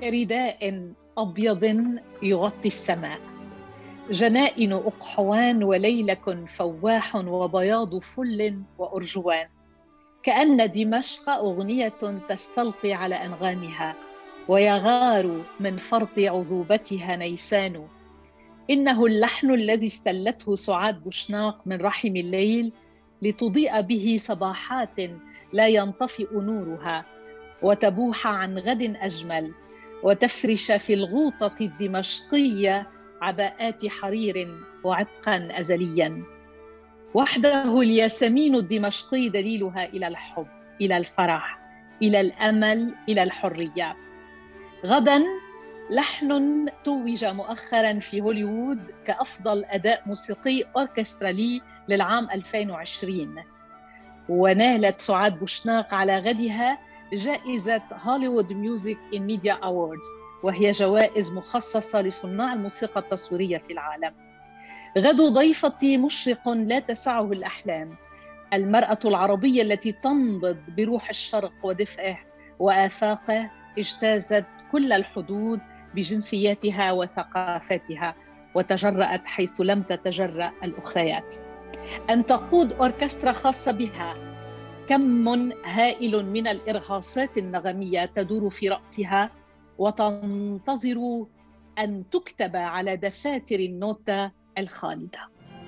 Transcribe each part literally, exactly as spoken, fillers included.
كرداء أبيض يغطي السماء، جنائن أقحوان وليلك فواح وبياض فل وأرجوان، كأن دمشق أغنية تستلقي على أنغامها، ويغار من فرط عذوبتها نيسان. إنه اللحن الذي استلته سعاد بوشناق من رحم الليل لتضيء به صباحات لا ينطفئ نورها، وتبوح عن غد أجمل، وتفرش في الغوطة الدمشقية عباءات حرير وعبقا أزليا. وحده الياسمين الدمشقي دليلها إلى الحب، إلى الفرح، إلى الأمل، إلى الحرية. غدا لحن توج مؤخرا في هوليوود كأفضل أداء موسيقي أوركسترالي للعام ألفين وعشرين، ونالت سعاد بوشناق على غدها جائزة هوليوود ميوزك إن ميديا أووردز، وهي جوائز مخصصة لصناع الموسيقى التصويرية في العالم. غد ضيفتي مشرق لا تسعه الأحلام، المرأة العربية التي تنبض بروح الشرق ودفئه وآفاقه، اجتازت كل الحدود بجنسياتها وثقافتها، وتجرأت حيث لم تتجرأ الأخريات. أن تقود أوركسترا خاصة بها، كم هائل من الإرهاصات النغمية تدور في رأسها وتنتظر أن تكتب على دفاتر النوتة الخالدة.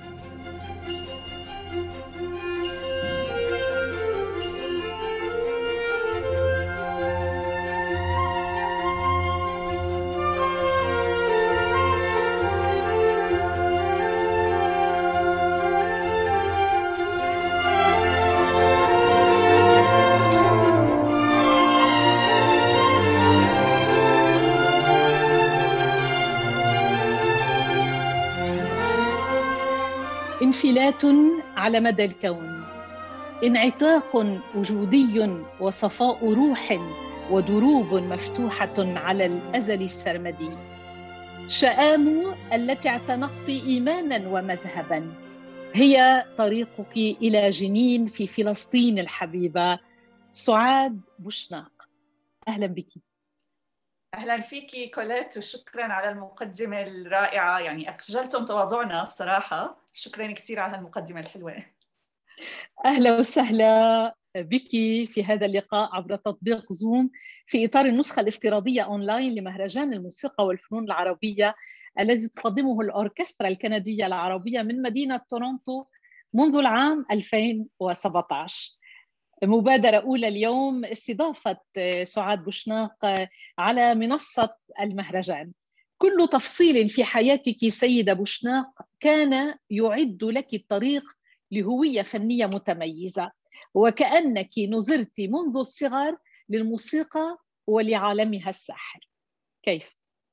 انفلات على مدى الكون، انعتاق وجودي وصفاء روح ودروب مفتوحة على الأزل السرمدي. شآم التي اعتنقت إيمانا ومذهبا، هي طريقك إلى جنين في فلسطين الحبيبة. سعاد بوشناق، أهلا بك. أهلا فيكي كوليت، وشكرا على المقدمة الرائعة، يعني أخجلتم تواضعنا الصراحة. شكرا كثير على المقدمة الحلوة. أهلا وسهلا بك في هذا اللقاء عبر تطبيق زوم في إطار النسخة الافتراضية أونلاين لمهرجان الموسيقى والفنون العربية الذي تقدمه الأوركسترا الكندية العربية من مدينة تورونتو منذ العام ألفين وسبعة عشر. مبادرة أولى اليوم استضافة سعاد بوشناق على منصة المهرجان. كل تفصيل في حياتك سيدة بوشناق كان يعد لك الطريق لهوية فنية متميزة، وكأنك نظرت منذ الصغر للموسيقى ولعالمها الساحر. كيف؟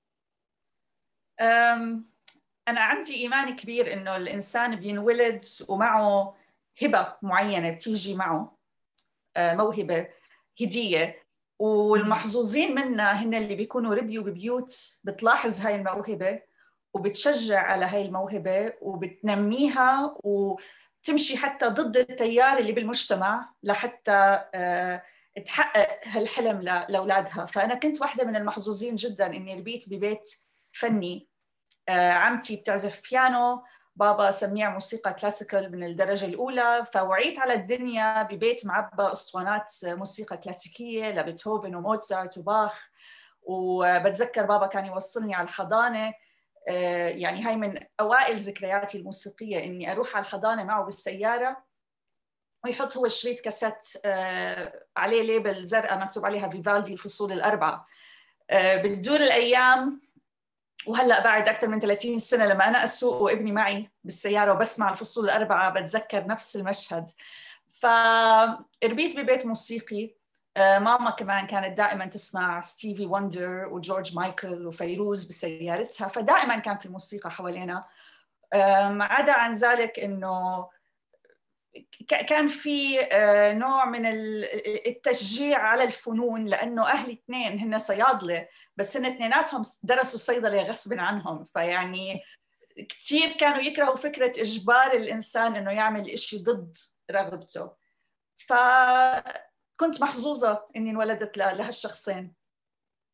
أنا عندي إيمان كبير إنه الإنسان بينولد ومعه هبة معينة بتيجي معه، موهبة، هدية، والمحظوظين منا هن اللي بيكونوا ربيوا ببيوت بتلاحظ هاي الموهبة وبتشجع على هاي الموهبة وبتنميها وتمشي حتى ضد التيار اللي بالمجتمع لحتى تحقق هالحلم لأولادها. فأنا كنت واحدة من المحظوظين جدا إني ربيت ببيت فني. عمتي بتعزف بيانو، بابا سميع موسيقى كلاسيكال من الدرجة الأولى، فوعيت على الدنيا ببيت معبى أسطوانات موسيقى كلاسيكية لبيتهوفن وموتزارت وباخ. وبتذكر بابا كان يوصلني على الحضانة، يعني هاي من أوائل ذكرياتي الموسيقية، إني أروح على الحضانة معه بالسيارة ويحط هو شريط كاسيت عليه ليبل زرقاء مكتوب عليها فيفالدي الفصول الأربعة. بتدور الأيام، وهلأ بعد أكثر من ثلاثين سنة لما أنا أسوق وابني معي بالسيارة وبسمع الفصول الأربعة بتذكر نفس المشهد. فربيت ببيت موسيقي. ماما كمان كانت دائما تسمع ستيفي وندر وجورج مايكل وفيروز بسيارتها، فدائما كان في موسيقى حوالينا. عدا عن ذلك إنه كان في نوع من التشجيع على الفنون، لأنه أهلي اثنين هن صيادلة، بس هن اثنيناتهم درسوا صيدلة غصب عنهم، فيعني كثير كانوا يكرهوا فكرة إجبار الإنسان إنه يعمل إشي ضد رغبته. فكنت محظوظة إني انولدت لهالشخصين.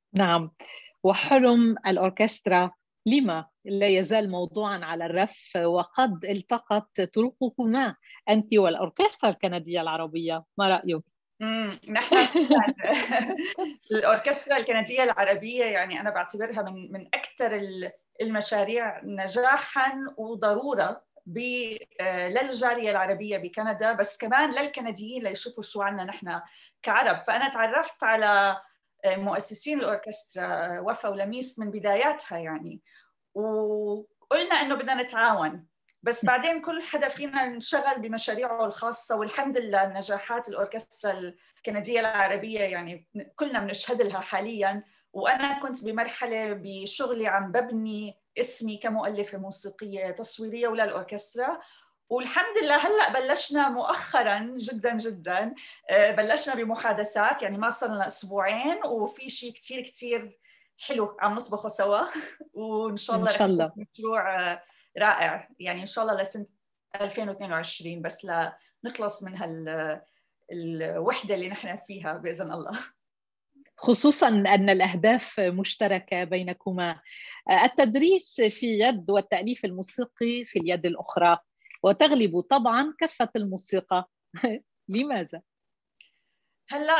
نعم، وحلم الأوركسترا لما لا يزال موضوعا على الرف، وقد التقت طرقكما أنت والأوركسترا الكندية العربية، ما رأيك؟ امم نحن فعلا الأوركسترا الكندية العربية يعني أنا بعتبرها من من أكثر المشاريع نجاحا وضرورة للجالية العربية بكندا، بس كمان للكنديين ليشوفوا شو عنا نحن كعرب. فأنا تعرفت على مؤسسين الأوركسترا وفا ولميس من بداياتها يعني، وقلنا إنه بدنا نتعاون، بس بعدين كل حدا فينا انشغل بمشاريعه الخاصة، والحمد لله نجاحات الأوركسترا الكندية العربية يعني كلنا بنشهد لها حالياً. وأنا كنت بمرحلة بشغلي عم ببني اسمي كمؤلفة موسيقية تصويرية ولا الأوركسترا، والحمد لله هلأ بلشنا مؤخراً جداً جداً بلشنا بمحادثات، يعني ما صار لنا أسبوعين وفي شيء كتير كتير حلو عم نطبخه سوا وإن شاء الله إن شاء الله رح يكون مشروع رائع يعني إن شاء الله لسنة ألفين واثنين وعشرين، بس لنخلص من هال الوحدة اللي نحن فيها بإذن الله. خصوصاً أن الأهداف مشتركة بينكما، التدريس في يد والتأليف الموسيقي في اليد الأخرى، وتغلب طبعاً كفة الموسيقى. لماذا؟ هلا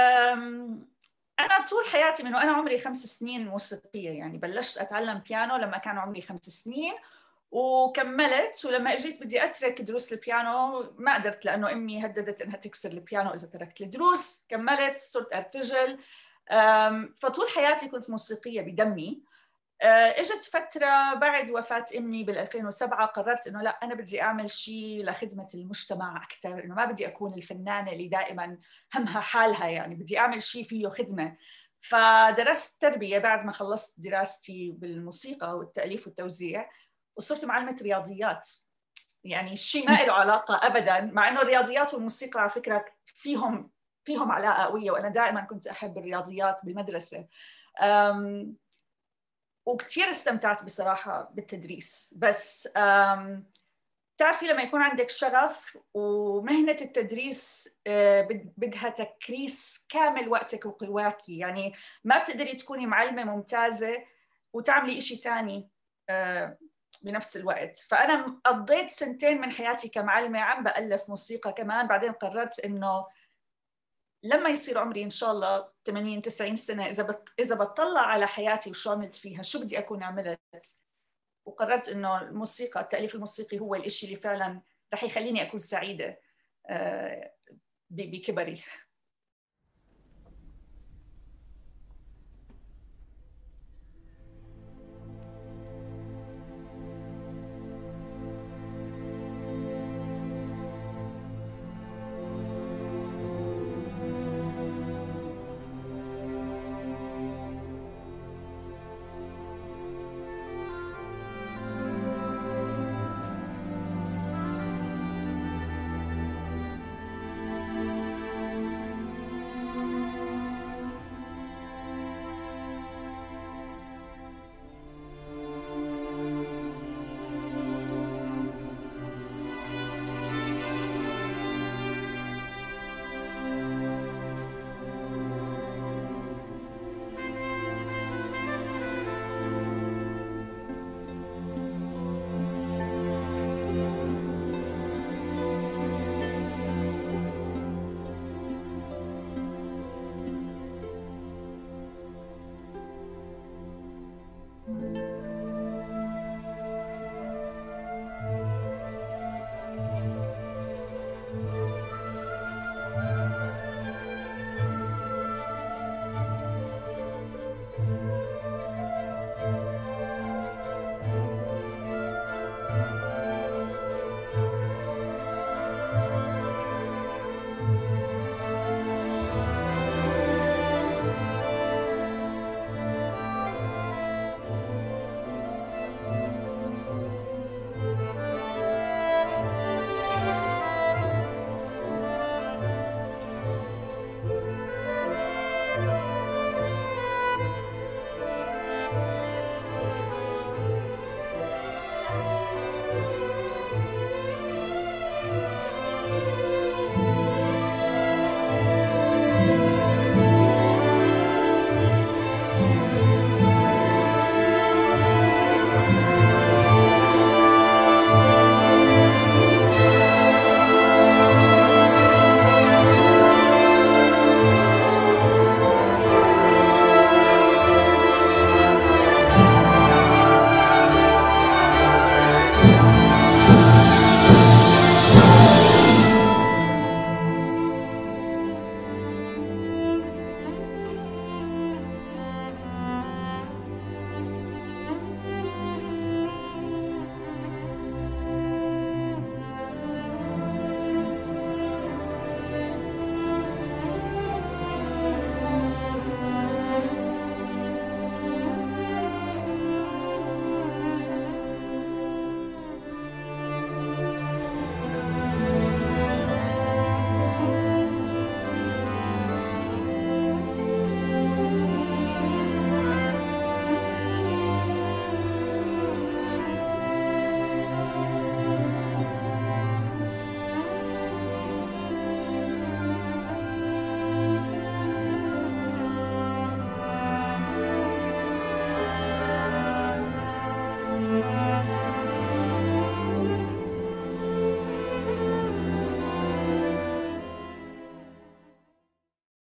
أنا طول حياتي من وأنا عمري خمس سنين موسيقية، يعني بلشت أتعلم بيانو لما كان عمري خمس سنين وكملت، ولما اجيت بدي اترك دروس البيانو ما قدرت لانه امي هددت انها تكسر البيانو اذا تركت الدروس. كملت، صرت ارتجل، فطول حياتي كنت موسيقيه بدمي. اجت فتره بعد وفاه امي بال ألفين وسبعة قررت انه لا، انا بدي اعمل شيء لخدمه المجتمع اكثر، انه ما بدي اكون الفنانه اللي دائما همها حالها، يعني بدي اعمل شيء فيه خدمه. فدرست تربيه بعد ما خلصت دراستي بالموسيقى والتاليف والتوزيع، وصرت معلمة رياضيات. يعني الشيء ما له علاقة أبداً، مع إنه الرياضيات والموسيقى على فكرة فيهم فيهم علاقة قوية، وأنا دائماً كنت أحب الرياضيات بالمدرسة. وكثير استمتعت بصراحة بالتدريس. بس تعرفي لما يكون عندك شغف، ومهنة التدريس بدها تكريس كامل وقتك وقواكي، يعني ما بتقدري تكوني معلمة ممتازة وتعملي إشي تاني بنفس الوقت. فأنا قضيت سنتين من حياتي كمعلمة عم بألف موسيقى كمان، بعدين قررت إنه لما يصير عمري إن شاء الله ثمانين تسعين سنة، إذا بت... إذا بتطلع على حياتي وشو عملت فيها، شو بدي أكون عملت، وقررت إنه الموسيقى، التأليف الموسيقي هو الإشي اللي فعلاً رح يخليني أكون سعيدة بكبري.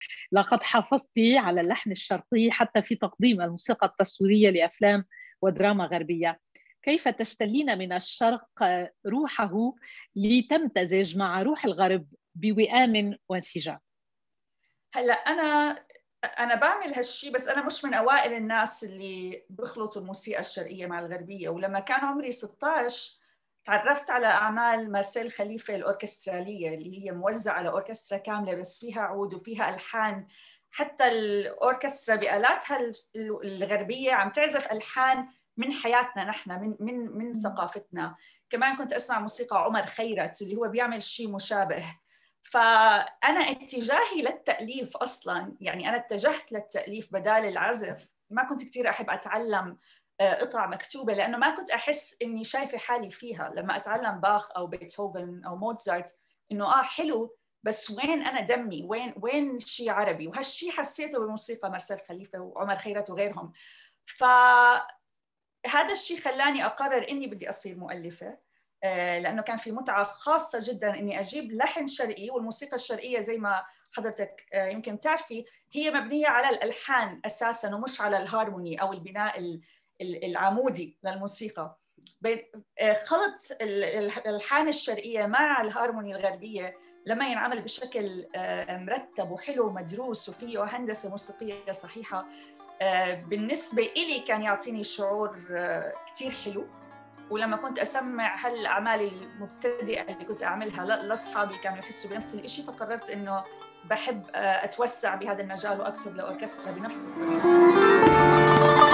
لقد حافظت على اللحن الشرقي حتى في تقديم الموسيقى التصويرية لأفلام ودراما غربية. كيف تستلين من الشرق روحه لتمتزج مع روح الغرب بوئام وانسجام؟ هلا أنا أنا بعمل هالشيء، بس أنا مش من أوائل الناس اللي بخلطوا الموسيقى الشرقية مع الغربية. ولما كان عمري ستة عشر تعرفت على أعمال مارسيل خليفة الأوركسترالية، اللي هي موزعة على أوركسترا كاملة بس فيها عود وفيها ألحان. حتى الأوركسترا بآلاتها الغربية عم تعزف ألحان من حياتنا نحن، من من من ثقافتنا. كمان كنت أسمع موسيقى عمر خيرت اللي هو بيعمل شيء مشابه. فأنا اتجاهي للتأليف أصلاً، يعني أنا اتجهت للتأليف بدال العزف. ما كنت كتير أحب أتعلم قطع مكتوبة لأنه ما كنت أحس إني شايفة حالي فيها. لما أتعلم باخ أو بيتهوفن أو موتزارت إنه آه حلو، بس وين أنا دمي؟ وين وين شيء عربي؟ وهالشيء حسيته بموسيقى مارسيل خليفة وعمر خيرت وغيرهم. فهذا الشيء خلاني أقرر إني بدي أصير مؤلفة، لأنه كان في متعة خاصة جداً إني أجيب لحن شرقي. والموسيقى الشرقية زي ما حضرتك يمكن تعرفي هي مبنية على الألحان أساساً ومش على الهارموني أو البناء العمودي للموسيقى. خلط الألحان الشرقية مع الهارموني الغربية لما ينعمل بشكل مرتب وحلو ومدروس وفيه هندسة موسيقية صحيحة، بالنسبة إلي كان يعطيني شعور كتير حلو. ولما كنت أسمع هالأعمال المبتدئة اللي كنت أعملها لأصحابي كانوا يحسوا بنفس الشيء، فقررت إنه بحب أتوسع بهذا المجال وأكتب لأوركسترا بنفس الطريقة.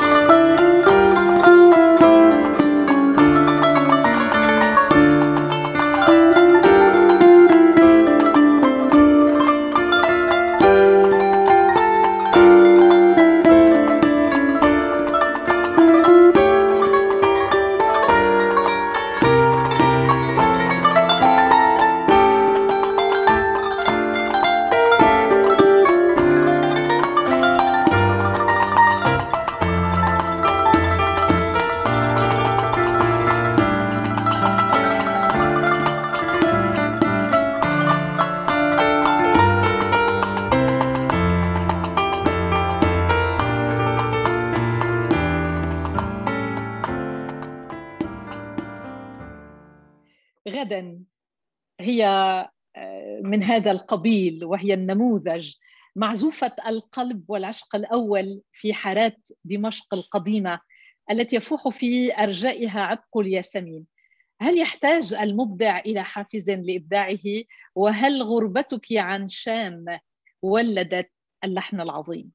غدا هي من هذا القبيل، وهي النموذج، معزوفة القلب والعشق الأول في حارات دمشق القديمة التي يفوح في أرجائها عبق الياسمين. هل يحتاج المبدع إلى حافز لإبداعه؟ وهل غربتك عن شام ولدت اللحن العظيم؟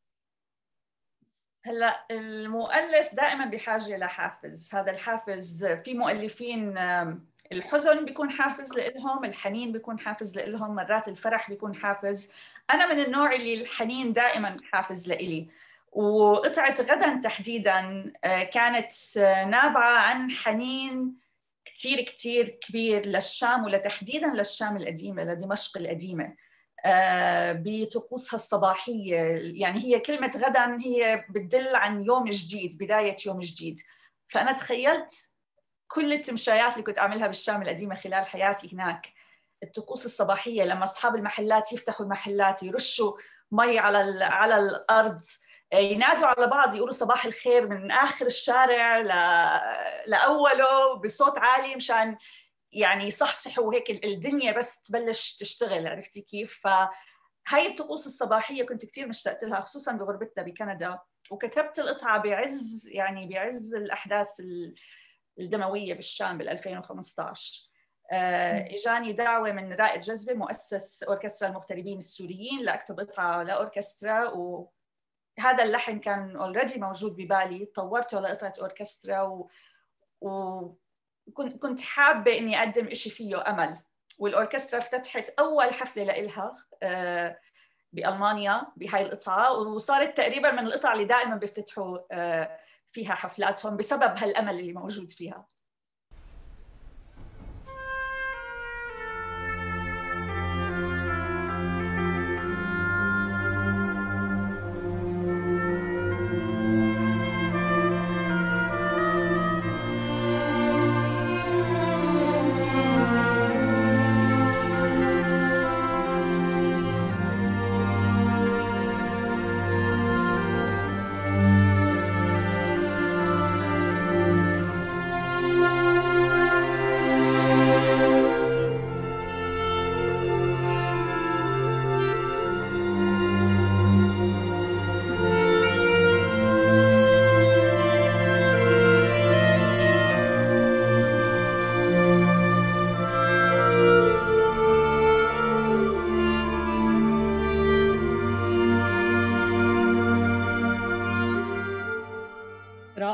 هلا المؤلف دائما بحاجة لحافز. هذا الحافز في مؤلفين الحزن بيكون حافز لإلهم، الحنين بيكون حافز لإلهم، مرات الفرح بيكون حافز. أنا من النوع اللي الحنين دائما حافز لإلي. وقطعة غدا تحديدا كانت نابعة عن حنين كتير كتير كبير للشام، ولتحديدا للشام القديمة، لدمشق القديمة، بطقوسها الصباحية. يعني هي كلمة غدا هي بتدل عن يوم جديد، بداية يوم جديد. فأنا تخيلت كل التمشايات اللي كنت أعملها بالشام القديمة خلال حياتي هناك، الطقوس الصباحية لما أصحاب المحلات يفتحوا المحلات، يرشوا مي على على الأرض، ينادوا على بعض، يقولوا صباح الخير من آخر الشارع لأوله بصوت عالي مشان يعني صحصحوا وهيك الدنيا بس تبلش تشتغل. عرفتي كيف؟ فهاي الطقوس الصباحية كنت كتير مشتقت لها، خصوصاً بغربتنا بكندا. وكتبت القطعة بعز يعني بعز الأحداث الدموية بالشام بال ألفين وخمسة عشر. إجاني دعوة من رائد جذبة مؤسس أوركسترا المغتربين السوريين لأكتب قطعة لأوركسترا، وهذا اللحن كان أوريدي موجود ببالي، طورته لقطعة أوركسترا و... و... كنت كنت حابة إني أقدم إشي فيه أمل. والأوركسترا افتتحت أول حفلة لإلها بألمانيا بهاي القطعة، وصارت تقريباً من القطع اللي دائماً بيفتتحوا فيها حفلاتهم بسبب هالأمل اللي موجود فيها.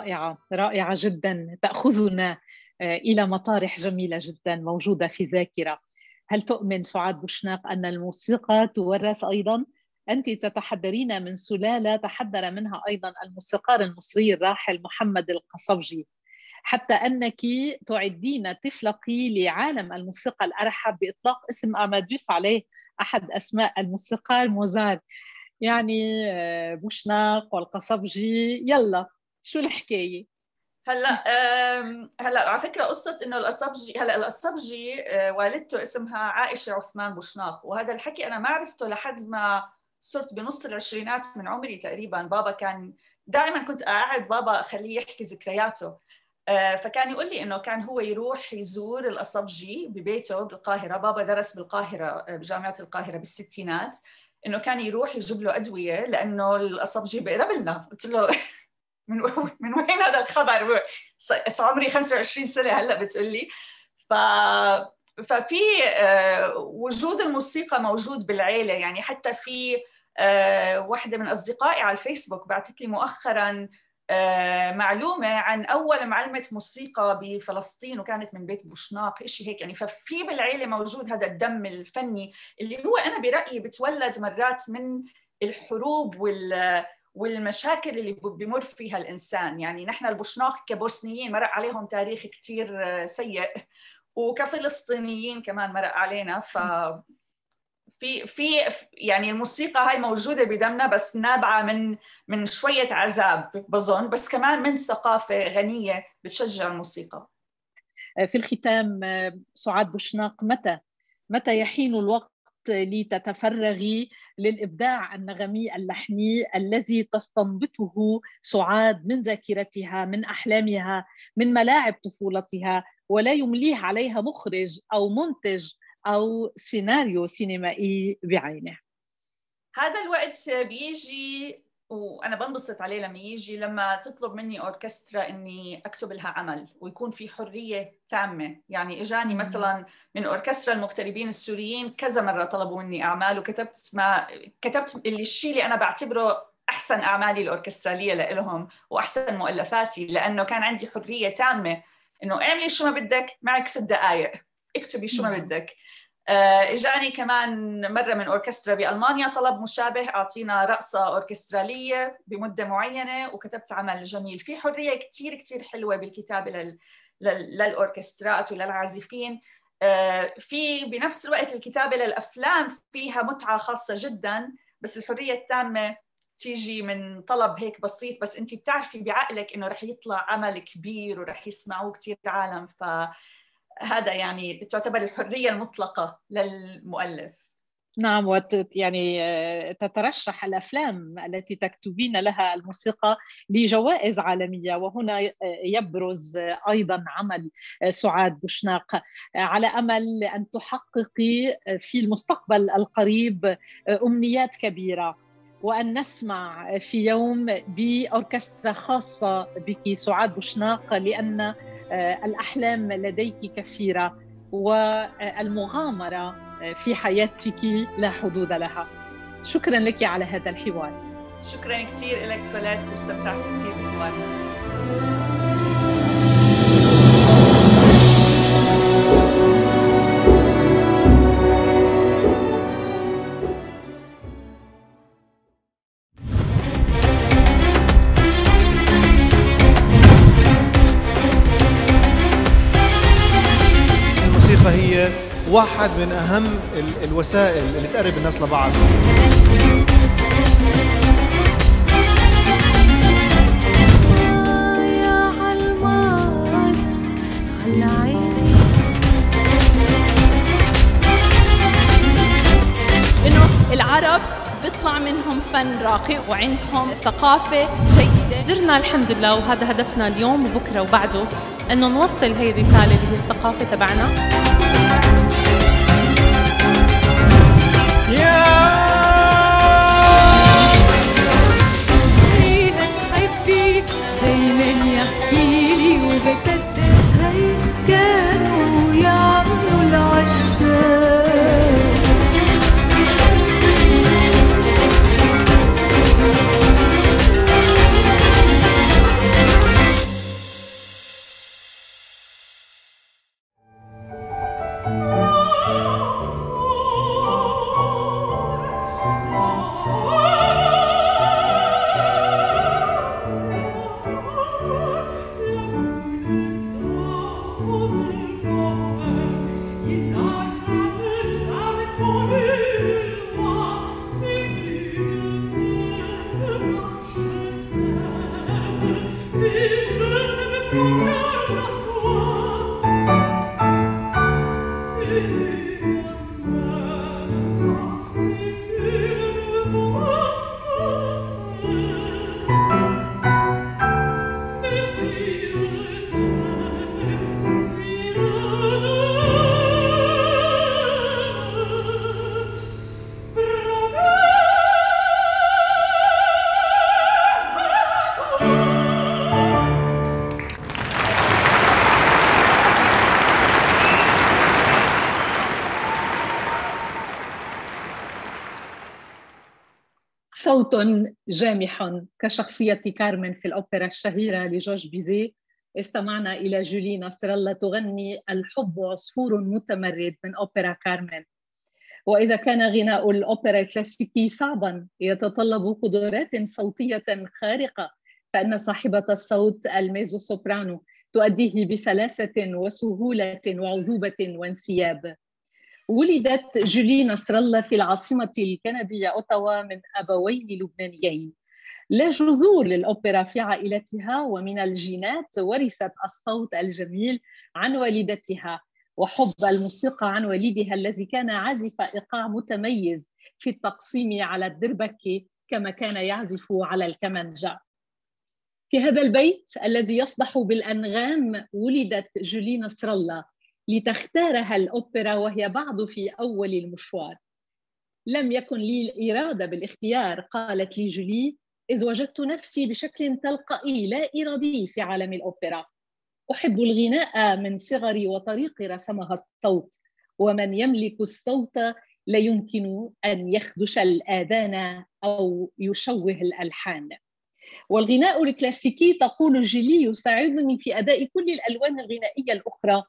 رائعة رائعة جدا، تأخذنا إلى مطارح جميلة جدا موجودة في ذاكرة. هل تؤمن سعاد بوشناق أن الموسيقى تورث أيضا؟ أنت تتحدرين من سلالة تحدر منها أيضا الموسيقار المصري الراحل محمد القصبجي، حتى أنك تعدين طفلك لعالم الموسيقى الأرحب بإطلاق اسم أماديوس عليه، أحد أسماء الموسيقار موزارت. يعني بوشناق والقصبجي، يلا شو الحكاية؟ هلا هلا على فكره قصه انه القصبجي، هلا القصبجي والدته اسمها عائشه عثمان بوشناق، وهذا الحكي انا ما عرفته لحد ما صرت بنص العشرينات من عمري تقريبا. بابا كان دائما كنت اقعد بابا اخليه يحكي ذكرياته، فكان يقول لي انه كان هو يروح يزور القصبجي ببيته بالقاهره. بابا درس بالقاهره بجامعه القاهره بالستينات، انه كان يروح يجيب له ادويه لانه القصبجي بيقرب لنا. قلت له من من وين هذا الخبر؟ عمري خمسة وعشرين سنه هلا بتقول لي. ف ففي وجود الموسيقى موجود بالعيله، يعني حتى في واحده من اصدقائي على الفيسبوك بعثت لي مؤخرا معلومه عن اول معلمه موسيقى بفلسطين وكانت من بيت بوشناق، شيء هيك يعني. ففي بالعيله موجود هذا الدم الفني اللي هو انا برايي بتولد مرات من الحروب وال والمشاكل اللي بمر فيها الإنسان. يعني نحن البوشناق كبوسنيين مرق عليهم تاريخ كتير سيء، وكفلسطينيين كمان مرق علينا. ف في في يعني الموسيقى هاي موجودة بدمنا، بس نابعة من من شوية عذاب بظن، بس كمان من ثقافة غنية بتشجع الموسيقى. في الختام سعاد بوشناق، متى متى يحين الوقت لتتفرغي للإبداع النغمي اللحني الذي تستنبطه سعاد من ذاكرتها، من أحلامها، من ملاعب طفولتها، ولا يمليه عليها مخرج أو منتج أو سيناريو سينمائي بعينه؟ هذا الوقت بيجي وأنا بنبسط عليه لما يجي، لما تطلب مني أوركسترا إني أكتب لها عمل ويكون في حرية تامة. يعني إجاني مثلا من أوركسترا المغتربين السوريين كذا مرة طلبوا مني أعمال، وكتبت ما كتبت اللي الشيء اللي أنا بعتبره أحسن أعمالي الأوركسترالية لهم وأحسن مؤلفاتي، لأنه كان عندي حرية تامة إنه اعملي شو ما بدك، معك ست دقائق اكتبي شو ما بدك. إجاني كمان مرة من أوركسترا بألمانيا طلب مشابه، أعطينا رقصة أوركسترالية بمدة معينة وكتبت عمل جميل. في حرية كتير كتير حلوة بالكتابة لل... لل... للأوركسترات وللعازفين. في بنفس الوقت الكتابة للأفلام فيها متعة خاصة جدا، بس الحرية التامة تيجي من طلب هيك بسيط، بس أنت بتعرفي بعقلك إنه رح يطلع عمل كبير ورح يسمعوه كتير عالم. ف هذا يعني تعتبر الحرية المطلقة للمؤلف. نعم، وت يعني تترشح الأفلام التي تكتبين لها الموسيقى لجوائز عالمية، وهنا يبرز أيضا عمل سعاد بوشناق، على أمل أن تحققي في المستقبل القريب أمنيات كبيرة، وأن نسمع في يوم بأوركسترا خاصة بك سعاد بوشناق، لأن الأحلام لديك كثيرة والمغامرة في حياتك لا حدود لها. شكرا لك على هذا الحوار. شكرا كثير لك كوليت، واستمتعت كثير بالحوار. هي واحد من أهم الوسائل اللي تقرب الناس لبعض. يا علمان على عيني إنه العرب بيطلع منهم فن راقي وعندهم ثقافة جيدة. قدرنا الحمد لله، وهذا هدفنا اليوم وبكرة وبعده، إنه نوصل هي الرسالة اللي هي الثقافة تبعنا. يا فينا حبيك دايما يحكي لي وبصدق، هي كانوا يعملوا العشاق. صوت جامح كشخصية كارمن في الأوبرا الشهيرة لجورج بيزيه. استمعنا إلى جولي نصر الله تغني الحب عصفور متمرد من أوبرا كارمن. وإذا كان غناء الأوبرا الكلاسيكي صعباً يتطلب قدرات صوتية خارقة، فإن صاحبة الصوت الميزو سوبرانو تؤديه بسلاسة وسهولة وعذوبة وانسياب. ولدت جولي نصر الله في العاصمة الكندية أوتاوا من أبوين لبنانيين. لا جذور للأوبرا في عائلتها، ومن الجينات ورثت الصوت الجميل عن والدتها وحب الموسيقى عن والدها الذي كان عازف إيقاع متميز في التقسيم على الدربكة كما كان يعزف على الكمانجا. في هذا البيت الذي يصدح بالأنغام ولدت جولي نصر الله لتختارها الأوبرا وهي بعد في أول المشوار. لم يكن لي الإرادة بالاختيار، قالت لي جولي، إذ وجدت نفسي بشكل تلقائي لا إرادي في عالم الأوبرا. أحب الغناء من صغري وطريق رسمها الصوت، ومن يملك الصوت لا يمكن أن يخدش الآذان أو يشوه الألحان. والغناء الكلاسيكي، تقول جولي، يساعدني في أداء كل الألوان الغنائية الأخرى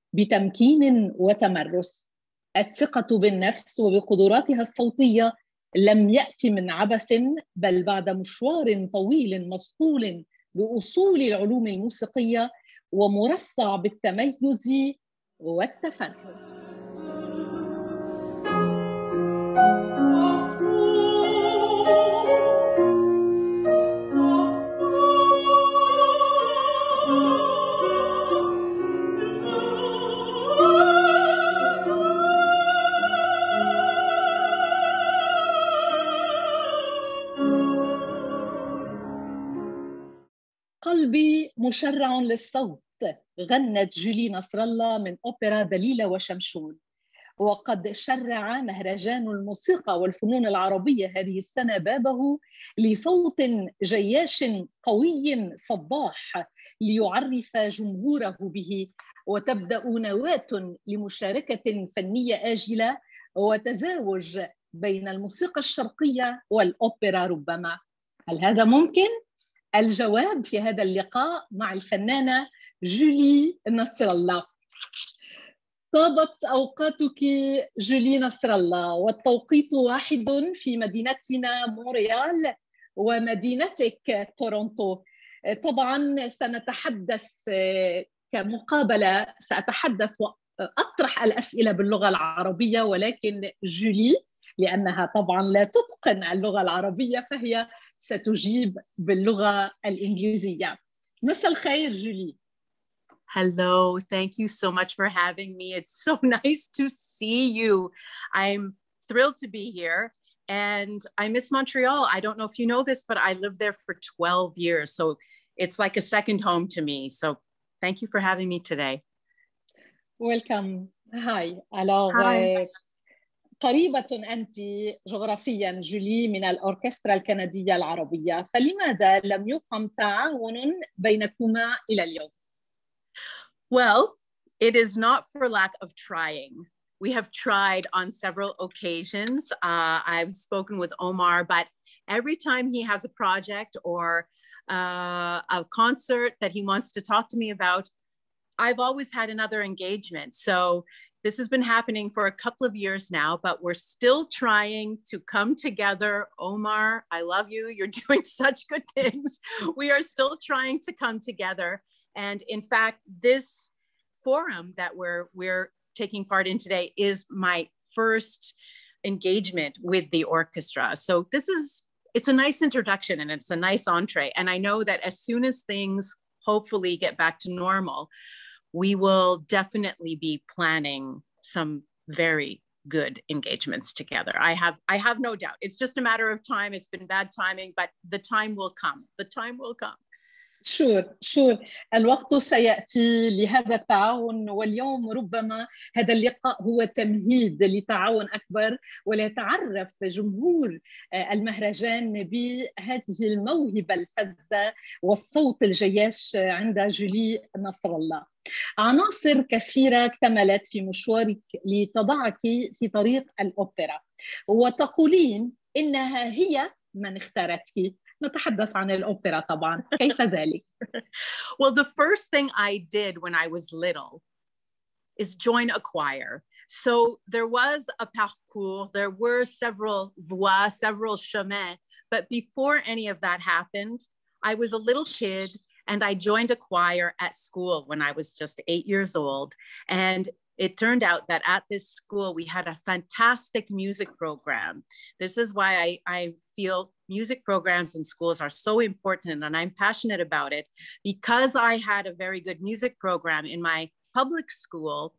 بتمكين وتمرس. الثقة بالنفس وبقدراتها الصوتية لم يأتي من عبث، بل بعد مشوار طويل مصقول بأصول العلوم الموسيقية ومرصع بالتميز والتفرد. قلبي مشرع للصوت، غنت جولي نصر الله من أوبرا دليلة وشمشون. وقد شرع مهرجان الموسيقى والفنون العربية هذه السنة بابه لصوت جياش قوي صباح ليعرف جمهوره به، وتبدأ نواة لمشاركة فنية آجلة وتزاوج بين الموسيقى الشرقية والأوبرا ربما. هل هذا ممكن؟ الجواب في هذا اللقاء مع الفنانة جولي نصر الله. طابت أوقاتك جولي نصر الله، والتوقيت واحد في مدينتنا مونريال ومدينتك تورونتو. طبعا سنتحدث كمقابلة، سأتحدث وأطرح الأسئلة باللغة العربية، ولكن جولي لأنها طبعا لا تتقن اللغة العربية فهي ستجيب باللغة الإنجليزية. مساء الخير جولي. Hello, thank you so much for having me. It's so nice to see you. I'm thrilled to be here, and I miss Montreal. I don't know if you know this, but I lived there for twelve years, so it's like a second home to me. So thank you for having me today. Welcome. Hi. Alors, Hi. قريبة أنت جغرافياً جولي من الأوركسترا الكندية العربية، فلماذا لم يقم تعاون بينكما إلى اليوم؟ Well, it is not for lack of trying. We have tried on several occasions. Uh, I've spoken with Omar, but every time he has a project or uh, a concert that he wants to talk to me about, I've always had another engagement. So this has been happening for a couple of years now, but we're still trying to come together. Omar, I love you. You're doing such good things. We are still trying to come together. And in fact, this forum that we're, we're taking part in today is my first engagement with the orchestra. So this is, it's a nice introduction and it's a nice entree. And I know that as soon as things hopefully get back to normal, we will definitely be planning some very good engagements together. I have, I have no doubt. It's just a matter of time. It's been bad timing, but the time will come. The time will come. شور شور الوقت سيأتي لهذا التعاون، واليوم ربما هذا اللقاء هو تمهيد لتعاون أكبر، وليتعرف جمهور المهرجان بهذه الموهبة الفذة والصوت الجياش عند جولي نصر الله. عناصر كثيرة اكتملت في مشوارك لتضعك في طريق الأوبرا، وتقولين إنها هي من اختارتك. نتحدث عن الأوبرا طبعاً. كيف ذلك؟ Well, the first thing I did when I was little is join a choir. So there was a parcours, there were several voies, several chemins, but before any of that happened, I was a little kid and I joined a choir at school when I was just eight years old. And it turned out that at this school, we had a fantastic music program. This is why I, I feel music programs in schools are so important, and I'm passionate about it. Because I had a very good music program in my public school,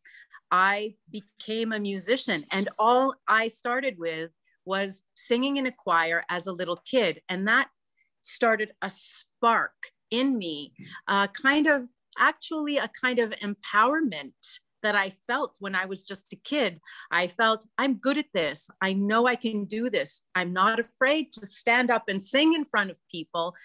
I became a musician. And all I started with was singing in a choir as a little kid. And that started a spark in me, uh, kind of, actually a kind of empowerment that I felt when I was just a kid. I felt, I'm good at this. I know I can do this. I'm not afraid to stand up and sing in front of people.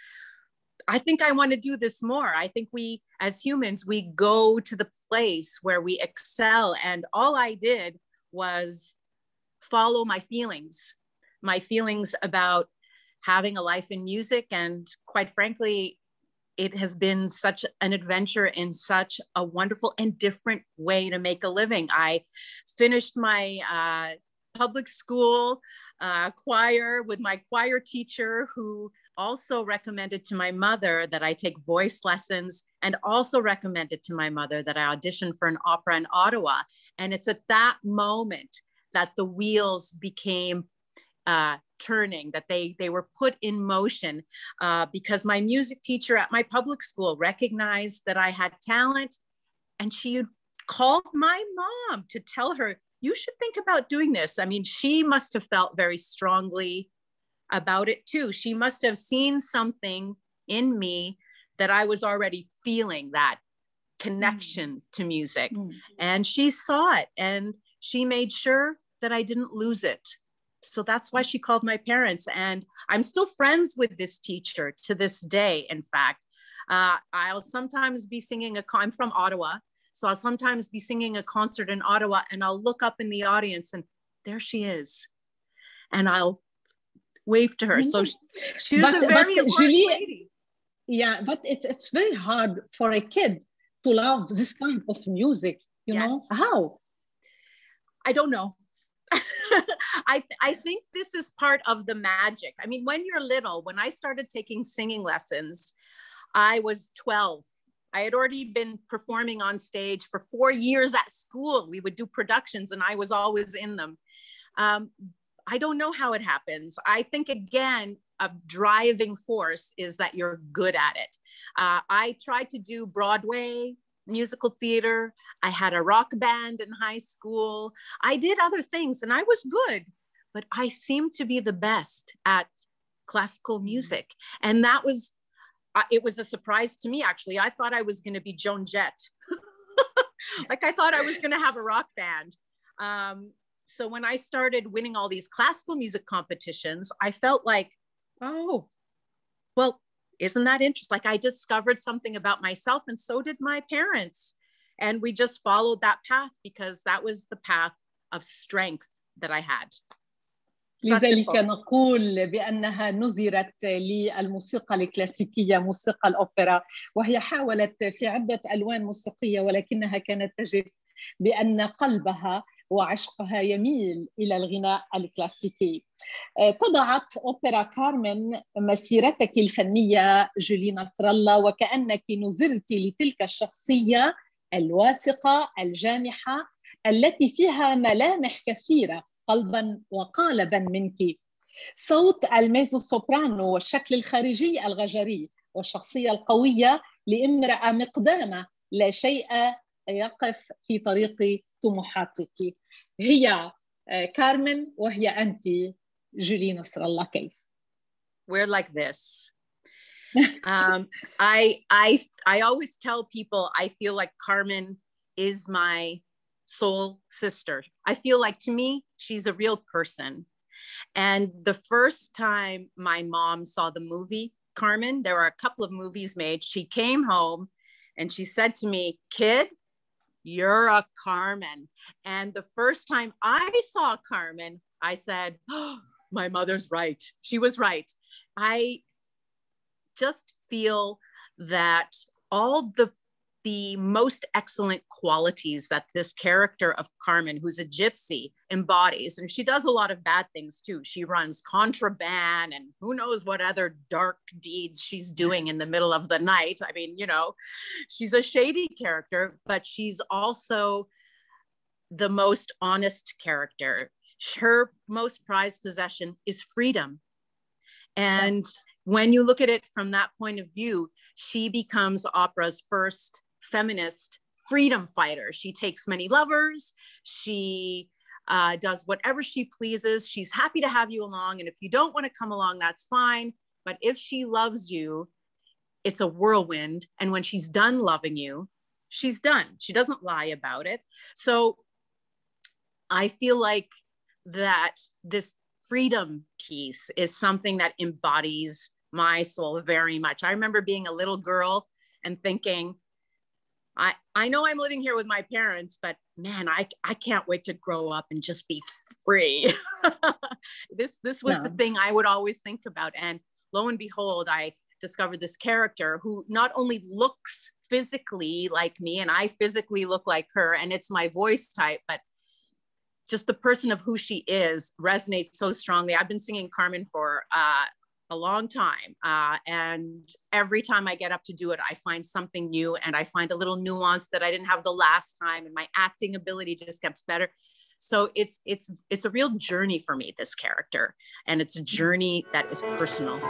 I think I want to do this more. I think we, as humans, we go to the place where we excel. And all I did was follow my feelings, my feelings about having a life in music. And quite frankly, it has been such an adventure in such a wonderful and different way to make a living. I finished my uh, public school uh, choir with my choir teacher, who also recommended to my mother that I take voice lessons, and also recommended to my mother that I audition for an opera in Ottawa. And it's at that moment that the wheels became uh, turning, that they, they were put in motion, uh, because my music teacher at my public school recognized that I had talent, and she called my mom to tell her, you should think about doing this. I mean, she must have felt very strongly about it too. She must have seen something in me that I was already feeling, that connection mm. to music. Mm. And she saw it, and she made sure that I didn't lose it. So that's why she called my parents. And I'm still friends with this teacher to this day. In fact, uh, I'll sometimes be singing a, I'm from Ottawa. So I'll sometimes be singing a concert in Ottawa, and I'll look up in the audience and there she is. And I'll wave to her. So she, she was but, a very but, Julie, lady. Yeah, but it's, it's very hard for a kid to love this kind of music, you yes. know? How? I don't know. I, I think this is part of the magic. I mean, when you're little, when I started taking singing lessons, I was twelve. I had already been performing on stage for four years at school. We would do productions and I was always in them. Um, I don't know how it happens. I think, again, a driving force is that you're good at it. Uh, I tried to do Broadway, musical theater. I had a rock band in high school. I did other things and I was good, but I seemed to be the best at classical music. And that was, uh, it was a surprise to me, actually. I thought I was going to be Joan Jett. Like I thought I was going to have a rock band. Um, so when I started winning all these classical music competitions, I felt like, oh, well, isn't that interesting? Like I discovered something about myself, and so did my parents. And we just followed that path because that was the path of strength that I had. لذلك نقول بأنها نذرت للموسيقى الكلاسيكية، موسيقى الأوبرا، وهي حاولت في عدة ألوان موسيقية ولكنها كانت تجد بأن قلبها وعشقها يميل إلى الغناء الكلاسيكي. تبعت أوبرا كارمن مسيرتك الفنية جولي نصر الله، وكأنك نزلت لتلك الشخصية الواثقة الجامحة التي فيها ملامح كثيرة قلباً وقالباً منك. صوت الميزو سوبرانو والشكل الخارجي الغجري والشخصية القوية لامرأة مقدامة لا شيء يقف في طريق طموحاتك. هي كارمن وهي أنت جولي نصر الله. كيف؟ We're like this. um, I, I, I always tell people I feel like Carmen is my soul sister. I feel like, to me, she's a real person. And the first time my mom saw the movie Carmen, there were a couple of movies made. She came home and she said to me, "Kid, you're a Carmen." And the first time I saw Carmen, I said, "Oh, my mother's right. She was right." I just feel that all the the most excellent qualities that this character of Carmen, who's a gypsy, embodies. And she does a lot of bad things too. She runs contraband and who knows what other dark deeds she's doing in the middle of the night. I mean, you know, she's a shady character, but she's also the most honest character. Her most prized possession is freedom. And when you look at it from that point of view, she becomes opera's first feminist freedom fighter. She takes many lovers. She uh, does whatever she pleases. She's happy to have you along. And if you don't want to come along, that's fine. But if she loves you, it's a whirlwind. And when she's done loving you, she's done. She doesn't lie about it. So I feel like that this freedom piece is something that embodies my soul very much. I remember being a little girl and thinking, I, I know I'm living here with my parents, but man, I, I can't wait to grow up and just be free. this, this was no. the thing I would always think about. And lo and behold, I discovered this character who not only looks physically like me, and I physically look like her, and it's my voice type, but just the person of who she is resonates so strongly. I've been singing Carmen for uh, a long time. Uh, and every time I get up to do it, I find something new, and I find a little nuance that I didn't have the last time, and my acting ability just gets better. So it's, it's, it's a real journey for me, this character. And it's a journey that is personal.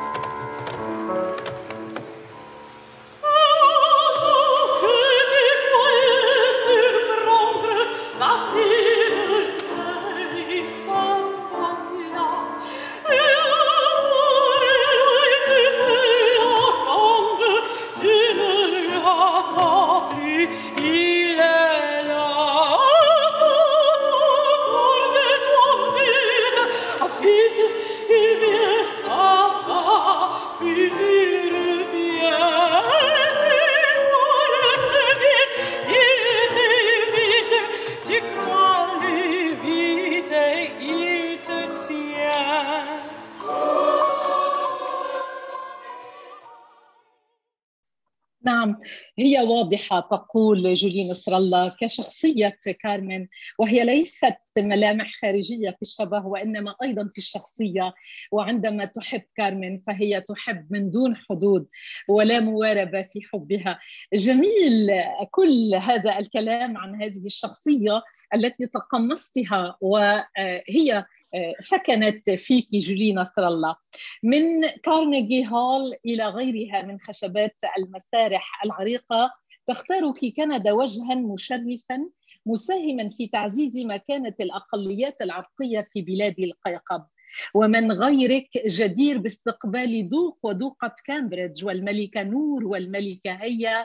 نعم، هي واضحة تقول جولي نصر الله كشخصية كارمن، وهي ليست ملامح خارجية في الشبه وإنما أيضا في الشخصية. وعندما تحب كارمن فهي تحب من دون حدود ولا مواربة في حبها. جميل كل هذا الكلام عن هذه الشخصية التي تقمصتها وهي سكنت فيك جولي نصر الله. من كارنيغي هول إلى غيرها من خشبات المسارح العريقة، تختار في كندا وجهاً مشرفاً مساهماً في تعزيز مكانة الأقليات العرقية في بلاد القيقب. ومن غيرك جدير باستقبال دوق ودوقة كامبريدج والملكة نور والملكة هيا،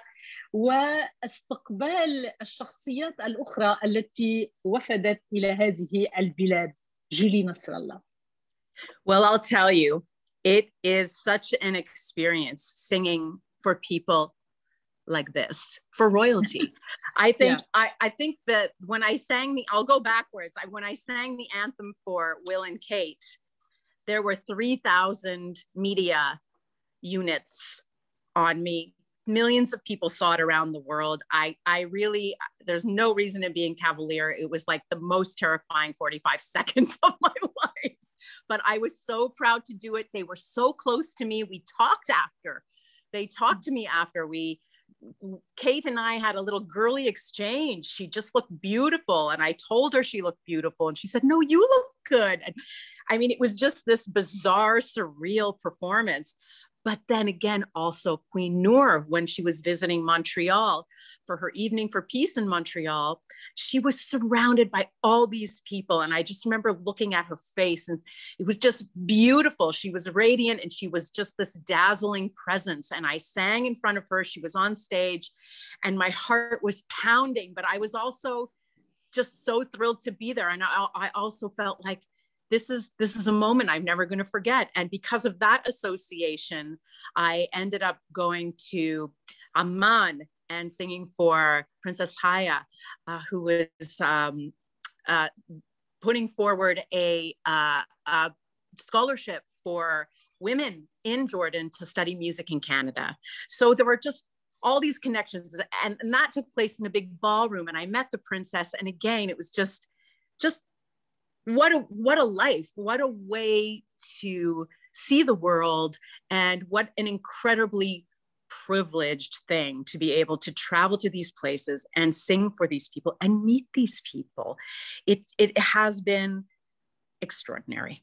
واستقبال الشخصيات الأخرى التي وفدت إلى هذه البلاد. Julie Nesrallah. Well, I'll tell you, it is such an experience singing for people like this, for royalty. I think yeah. I, I think that when I sang the, I'll go backwards. I, when I sang the anthem for Will and Kate, there were three thousand media units on me millions of people saw it around the world. I, I really, there's no reason in being cavalier. It was like the most terrifying forty-five seconds of my life, but I was so proud to do it. They were so close to me. We talked after. They talked to me after. We, Kate and I had a little girly exchange. She just looked beautiful. And I told her she looked beautiful. And she said, no, you look good. And I mean, it was just this bizarre, surreal performance. But then again, also Queen Noor, when she was visiting Montreal for her Evening for Peace in Montreal, she was surrounded by all these people. And I just remember looking at her face, and it was just beautiful. She was radiant, and she was just this dazzling presence. And I sang in front of her. She was on stage, and my heart was pounding, but I was also just so thrilled to be there. And I, I also felt like, This is this is a moment I'm never going to forget. And because of that association, I ended up going to Amman and singing for Princess Haya, uh, who was um, uh, putting forward a, uh, a scholarship for women in Jordan to study music in Canada. So there were just all these connections, and, and that took place in a big ballroom. And I met the princess. And again, it was just, just, What a, what a life, what a way to see the world, and what an incredibly privileged thing to be able to travel to these places and sing for these people and meet these people. It, it has been extraordinary.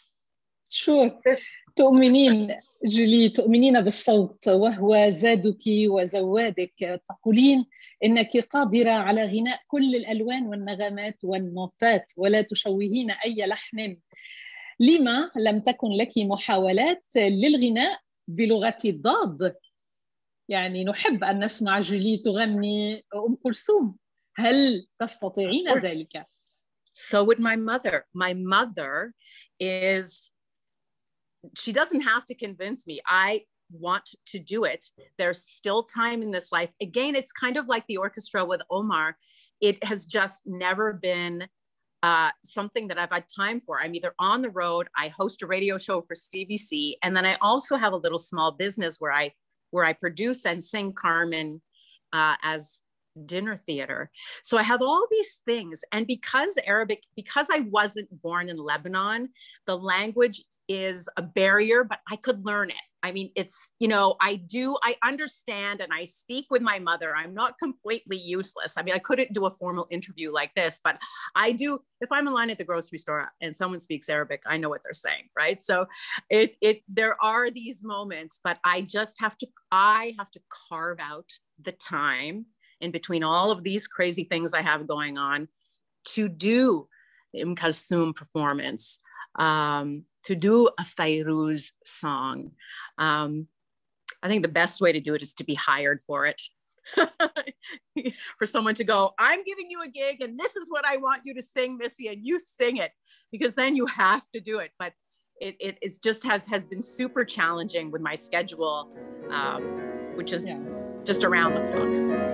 Sure. تؤمنين جولي تؤمنين بالصوت وهو زادك وزوادك، تقولين إنك قادرة على غناء كل الألوان والنغمات والنوتات ولا تشوهين أي لحن. لما لم تكن لك محاولات للغناء بلغة الضاد؟ يعني نحب أن نسمع جولي تغني أم كلثوم. هل تستطيعين ذلك؟ So would my mother. My mother is... She doesn't have to convince me. I want to do it. There's still time in this life. Again, it's kind of like the orchestra with Omar. It has just never been uh, something that I've had time for. I'm either on the road, I host a radio show for C B C, and then I also have a little small business where I where I produce and sing Carmen uh, as dinner theater. So I have all these things. And because Arabic, because I wasn't born in Lebanon, the language is a barrier, but I could learn it. I mean, it's, you know, I do, I understand and I speak with my mother. I'm not completely useless. I mean, I couldn't do a formal interview like this, but I do, if I'm in line at the grocery store and someone speaks Arabic, I know what they're saying, right? So it, it, there are these moments, but I just have to, I have to carve out the time in between all of these crazy things I have going on to do the Umm Kulthum performance. Um, to do a Fairuz song. Um, I think the best way to do it is to be hired for it. For someone to go, I'm giving you a gig and this is what I want you to sing, Missy, and you sing it, because then you have to do it. But it, it it's just has, has been super challenging with my schedule, um, which is yeah. just around the clock.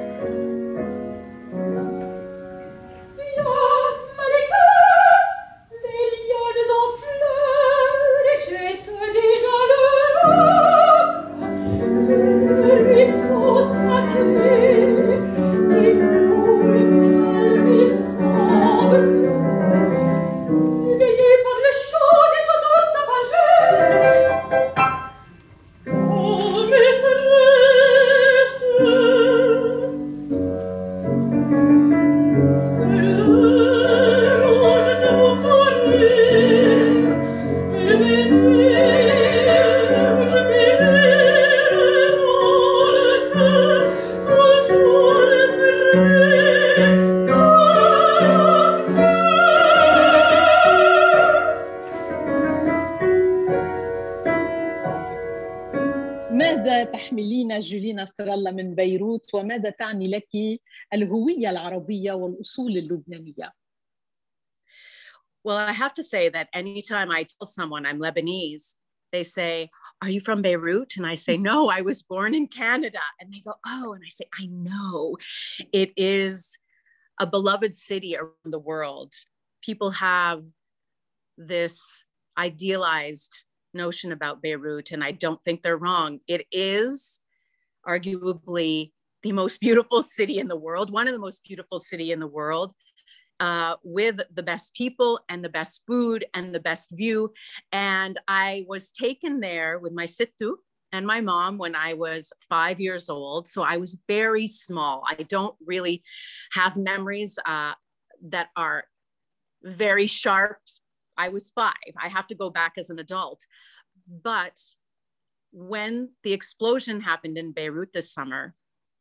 نسرالله من بيروت، وماذا تعني لك الهوية العربية والأصول اللبنانية؟ Well, I have to say that anytime I tell someone I'm Lebanese, they say, are you from Beirut? And I say, no, I was born in Canada. And they go, oh, and I say, I know. It is a beloved city around the world. People have this idealized notion about Beirut, and I don't think they're wrong. It is arguably the most beautiful city in the world, one of the most beautiful city in the world, uh, with the best people and the best food and the best view. And I was taken there with my sittu and my mom when I was five years old. So I was very small. I don't really have memories uh, that are very sharp. I was five. I have to go back as an adult. But when the explosion happened in Beirut this summer,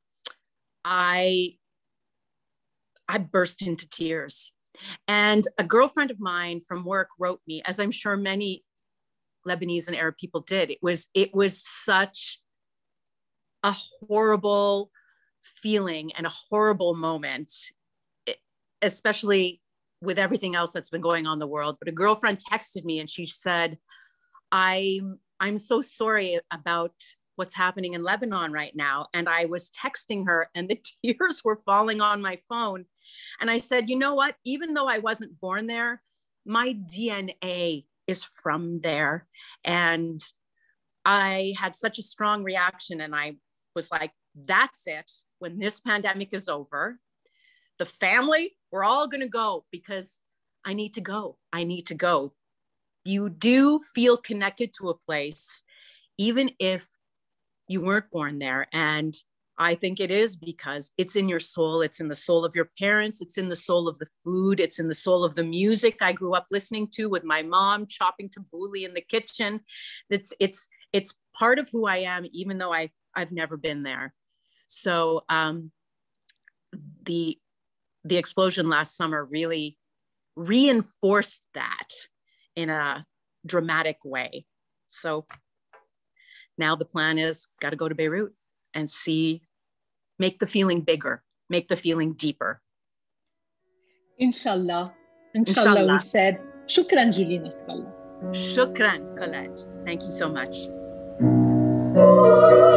I, I burst into tears. And a girlfriend of mine from work wrote me, as I'm sure many Lebanese and Arab people did. It was, it was such a horrible feeling and a horrible moment, especially with everything else that's been going on in the world. But a girlfriend texted me and she said, I'm, I'm so sorry about what's happening in Lebanon right now. And I was texting her and the tears were falling on my phone. And I said, you know what? Even though I wasn't born there, my D N A is from there. And I had such a strong reaction. And I was like, that's it. When this pandemic is over, the family, we're all going to go because I need to go. I need to go. You do feel connected to a place, even if you weren't born there. And I think it is because it's in your soul. It's in the soul of your parents. It's in the soul of the food. It's in the soul of the music I grew up listening to with my mom, chopping tabbouleh in the kitchen. It's, it's, it's part of who I am, even though I, I've never been there. So um, the, the explosion last summer really reinforced that in a dramatic way. So now the plan is got to go to Beirut and see, make the feeling bigger, make the feeling deeper. Inshallah. Inshallah, we said. Shukran, Julie Nesrallah. Shukran, Colette. Thank you so much.